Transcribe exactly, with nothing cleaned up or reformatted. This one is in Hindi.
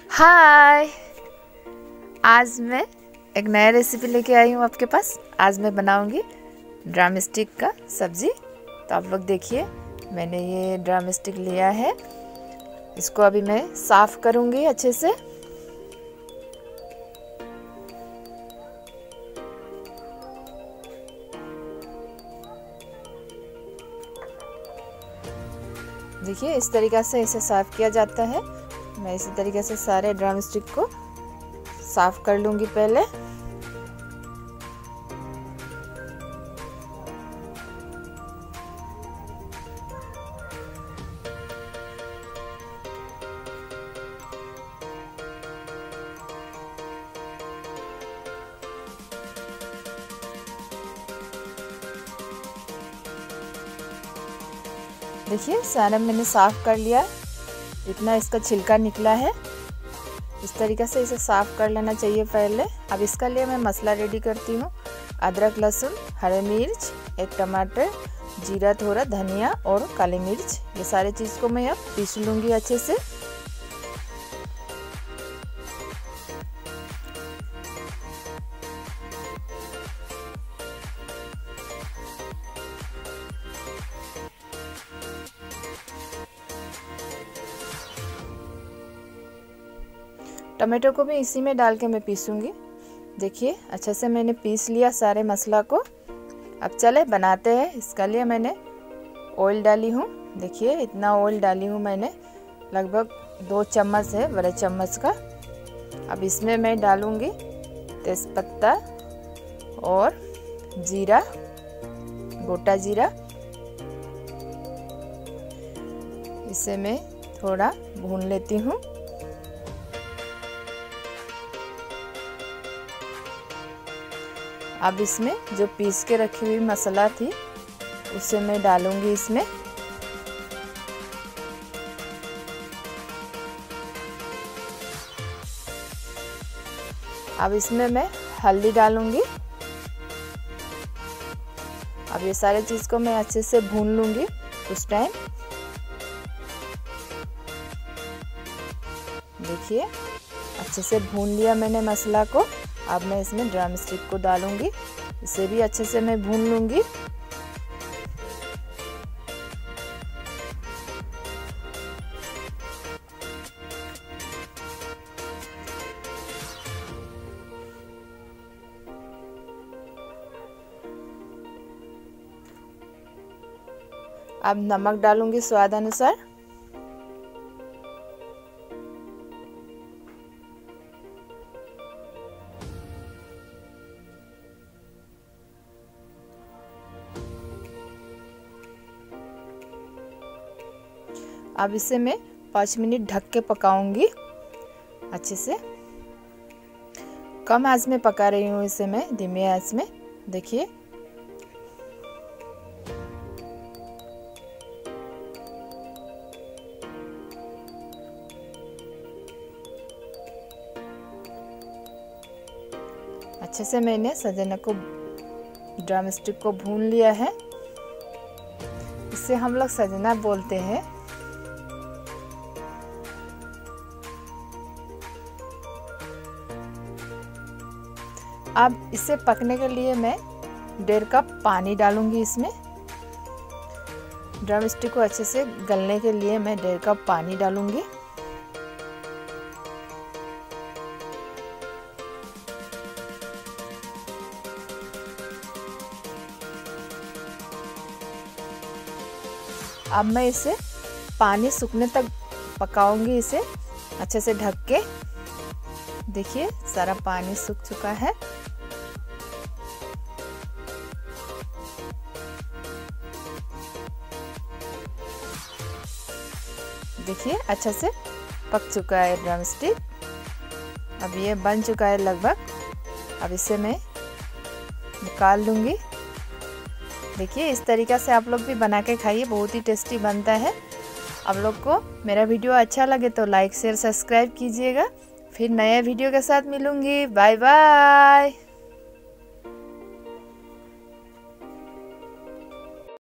हाय, आज मैं एक नया रेसिपी लेके आई हूँ आपके पास। आज मैं बनाऊँगी ड्रम स्टिक का सब्ज़ी। तो आप लोग देखिए, मैंने ये ड्रम स्टिक लिया है। इसको अभी मैं साफ़ करूँगी अच्छे से। देखिए, इस तरीक़े से इसे साफ़ किया जाता है। मैं इसी तरीके से सारे ड्रम स्टिक को साफ़ कर लूँगी पहले। देखिए, सारा मैंने साफ़ कर लिया। इतना इसका छिलका निकला है। इस तरीके से इसे साफ़ कर लेना चाहिए पहले। अब इसका लिए मैं मसाला रेडी करती हूँ। अदरक, लहसुन, हरी मिर्च, एक टमाटर, जीरा, थोड़ा धनिया और काली मिर्च, ये सारे चीज़ को मैं अब पीस लूँगी अच्छे से। टमाटो को भी इसी में डाल के मैं पीसूँगी। देखिए, अच्छे से मैंने पीस लिया सारे मसाला को। अब चले बनाते हैं। इसके लिए मैंने ऑयल डाली हूँ। देखिए, इतना ऑयल डाली हूँ मैंने, लगभग दो चम्मच है, बड़े चम्मच का। अब इसमें मैं डालूँगी तेज़पत्ता और जीरा, गोटा जीरा। इसे मैं थोड़ा भून लेती हूँ। अब इसमें जो पीस के रखी हुई मसाला थी उसे मैं डालूंगी इसमें। अब इसमें मैं हल्दी डालूंगी। अब ये सारे चीज़ को मैं अच्छे से भून लूंगी उस टाइम। देखिए, अच्छे से भून लिया मैंने मसाला को। अब मैं इसमें ड्रम स्टिक को डालूंगी। इसे भी अच्छे से मैं भून लूंगी। अब नमक डालूंगी स्वाद अनुसार। अब इसे मैं पाँच मिनट ढक के पकाऊंगी अच्छे से। कम आंच में पका रही हूँ इसे मैं, धीमी आंच में। देखिए, अच्छे से मैंने सजना को, ड्रम स्टिक को भून लिया है। इसे हम लोग सजना बोलते हैं। अब इसे पकने के लिए मैं डेढ़ कप पानी डालूंगी इसमें। ड्रम स्टिक को अच्छे से गलने के लिए मैं डेढ़ कप पानी डालूंगी। अब मैं इसे पानी सूखने तक पकाऊंगी इसे अच्छे से ढक के। देखिए, सारा पानी सूख चुका है। देखिए, अच्छे से पक चुका है ड्रम स्टिक। अब ये बन चुका है लगभग। अब इसे मैं निकाल लूँगी। देखिए, इस तरीक़ा से आप लोग भी बना के खाइए, बहुत ही टेस्टी बनता है। आप लोग को मेरा वीडियो अच्छा लगे तो लाइक शेयर सब्सक्राइब कीजिएगा। फिर नए वीडियो के साथ मिलूँगी। Bye bye.